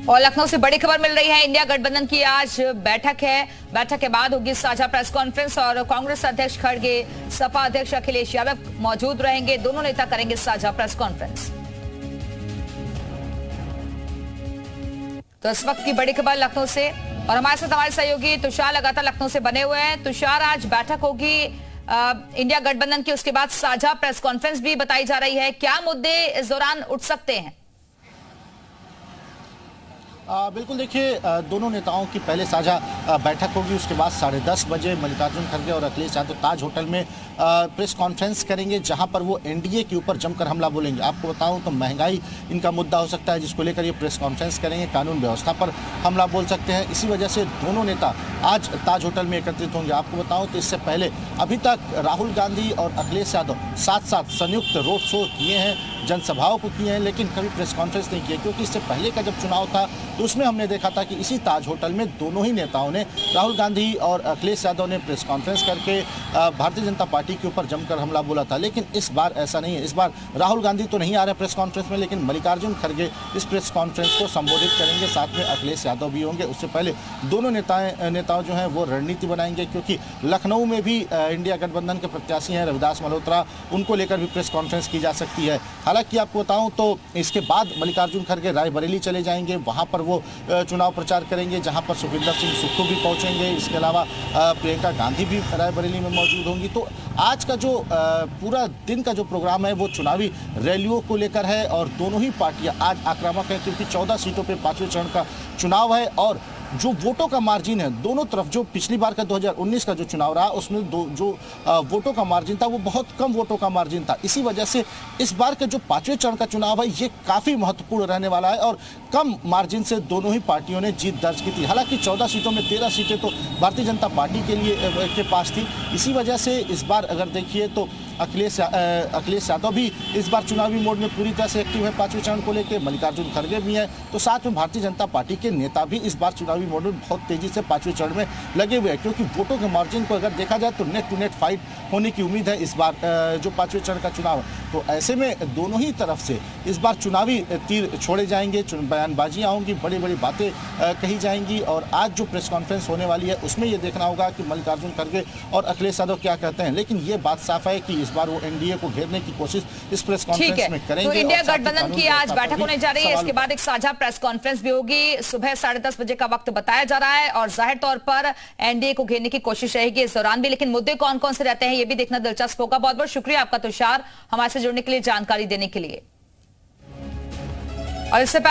और लखनऊ से बड़ी खबर मिल रही है। इंडिया गठबंधन की आज बैठक है। बैठक के बाद होगी साझा प्रेस कॉन्फ्रेंस और कांग्रेस अध्यक्ष खड़गे, सपा अध्यक्ष अखिलेश यादव मौजूद रहेंगे। दोनों नेता करेंगे साझा प्रेस कॉन्फ्रेंस। तो इस वक्त की बड़ी खबर लखनऊ से, और हमारे साथ हमारे सहयोगी तुषार लगातार लखनऊ से बने हुए हैं। तुषार, आज बैठक होगी इंडिया गठबंधन की, उसके बाद साझा प्रेस कॉन्फ्रेंस भी बताई जा रही है। क्या मुद्दे इस दौरान उठ सकते हैं? बिल्कुल, देखिए, दोनों नेताओं की पहले साझा बैठक होगी, उसके बाद 10:30 बजे मल्लिकार्जुन खड़गे और अखिलेश यादव ताज होटल में प्रेस कॉन्फ्रेंस करेंगे, जहां पर वो एनडीए के ऊपर जमकर हमला बोलेंगे। आपको बताऊं तो महंगाई इनका मुद्दा हो सकता है, जिसको लेकर ये प्रेस कॉन्फ्रेंस करेंगे। कानून व्यवस्था पर हमला बोल सकते हैं। इसी वजह से दोनों नेता आज ताज होटल में एकत्रित होंगे। आपको बताऊँ तो इससे पहले अभी तक राहुल गांधी और अखिलेश यादव साथ साथ संयुक्त रोड शो किए हैं, जनसभाओं को किए हैं, लेकिन कभी प्रेस कॉन्फ्रेंस नहीं किए, क्योंकि इससे पहले का जब चुनाव था तो उसमें हमने देखा था कि इसी ताज होटल में दोनों ही नेताओं ने, राहुल गांधी और अखिलेश यादव ने प्रेस कॉन्फ्रेंस करके भारतीय जनता पार्टी के ऊपर जमकर हमला बोला था। लेकिन इस बार ऐसा नहीं है। इस बार राहुल गांधी तो नहीं आ रहे प्रेस कॉन्फ्रेंस में, लेकिन मल्लिकार्जुन खड़गे इस प्रेस कॉन्फ्रेंस को संबोधित करेंगे। साथ में अखिलेश यादव भी होंगे। उससे पहले दोनों नेताओं जो हैं वो रणनीति बनाएंगे, क्योंकि लखनऊ में भी इंडिया गठबंधन के प्रत्याशी हैं रविदास मल्होत्रा, उनको लेकर भी प्रेस कॉन्फ्रेंस की जा सकती है। हालांकि आपको बताऊं तो इसके बाद मल्लिकार्जुन खड़गे रायबरेली चले जाएंगे, वहां पर वो चुनाव प्रचार करेंगे, जहां पर सुखविंदर सिंह सुक्खू भी पहुंचेंगे। इसके अलावा प्रियंका गांधी भी रायबरेली में मौजूद होंगी। तो आज का जो पूरा दिन का जो प्रोग्राम है वो चुनावी रैलियों को लेकर है, और दोनों ही पार्टियां आज आक्रामक है, क्योंकि 14 सीटों पर 5वें चरण का चुनाव है। और जो वोटों का मार्जिन है दोनों तरफ, जो पिछली बार का 2019 का जो चुनाव रहा उसमें जो वोटों का मार्जिन था वो बहुत कम वोटों का मार्जिन था। इसी वजह से इस बार का जो 5वें चरण का चुनाव है ये काफ़ी महत्वपूर्ण रहने वाला है, और कम मार्जिन से दोनों ही पार्टियों ने जीत दर्ज की थी। हालांकि 14 सीटों में 13 सीटें तो भारतीय जनता पार्टी के पास थी। इसी वजह से इस बार अगर देखिए तो अखिलेश यादव भी इस बार चुनावी मोड में पूरी तरह से एक्टिव है 5वें चरण को लेकर। मल्लिकार्जुन खड़गे भी हैं, तो साथ में भारतीय जनता पार्टी के नेता भी इस बार चुनावी मोड में बहुत तेजी से 5वें चरण में लगे हुए हैं, क्योंकि वोटों के मार्जिन को अगर देखा जाए तो नेट टू नेट फाइट होने की उम्मीद है इस बार जो 5वें चरण का चुनाव है। तो ऐसे में दोनों ही तरफ से इस बार चुनावी तीर छोड़े जाएंगे, बयानबाजियाँ होंगी, बड़ी बड़ी बातें कही जाएंगी। और आज जो प्रेस कॉन्फ्रेंस होने वाली है उसमें ये देखना होगा कि मल्लिकार्जुन खड़गे और अखिलेश यादव क्या कहते हैं। लेकिन ये बात साफ है कि इस बार वो एनडीए को घेरने की कोशिश इस प्रेस कॉन्फ्रेंस में करेंगे। तो इंडिया गठबंधन की आज बैठक होने जा रही है, इसके बाद एक साझा प्रेस कॉन्फ्रेंस भी होगी। सुबह 10:30 बजे का वक्त बताया जा रहा है, और जाहिर तौर पर एनडीए को घेरने की कोशिश रहेगी इस दौरान भी। लेकिन मुद्दे कौन कौन से रहते हैं ये भी देखना दिलचस्प होगा। बहुत बहुत शुक्रिया आपका तुषार, हमारे से जुड़ने के लिए, जानकारी देने के लिए। और इससे